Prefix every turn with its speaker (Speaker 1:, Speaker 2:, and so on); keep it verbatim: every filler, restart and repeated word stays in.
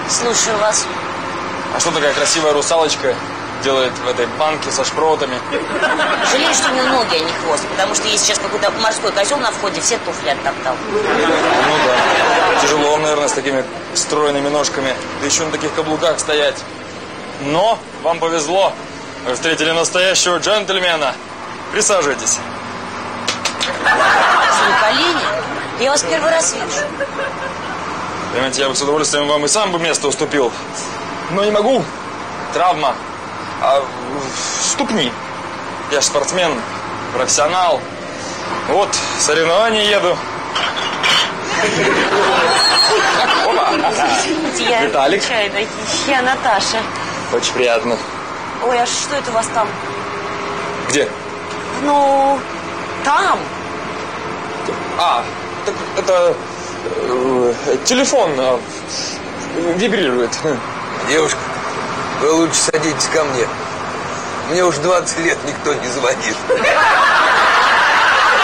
Speaker 1: Слушаю вас.
Speaker 2: А что такая красивая русалочка делает в этой банке со шпротами?
Speaker 1: Жалею, что у него ноги, а не хвост. Потому что есть сейчас какой-то морской козел на входе, все туфли оттоптал.
Speaker 2: Ну да. Тяжело, наверное, с такими стройными ножками. Да еще на таких каблуках стоять. Но вам повезло. Вы встретили настоящего джентльмена. Присаживайтесь.
Speaker 1: На колени? Я вас первый раз вижу.
Speaker 2: Понимаете, я бы с удовольствием вам и сам бы место уступил. Но не могу. Травма. А ступни. Я же спортсмен, профессионал. Вот, соревнования еду.
Speaker 1: Я
Speaker 2: Виталик.
Speaker 1: Чайна, я Наташа.
Speaker 2: Очень приятно.
Speaker 1: Ой, а что это у вас там?
Speaker 2: Где?
Speaker 1: Ну, там.
Speaker 2: А, так это э, телефон э, вибрирует.
Speaker 3: Девушка, вы лучше садитесь ко мне. Мне уж двадцать лет никто не звонит.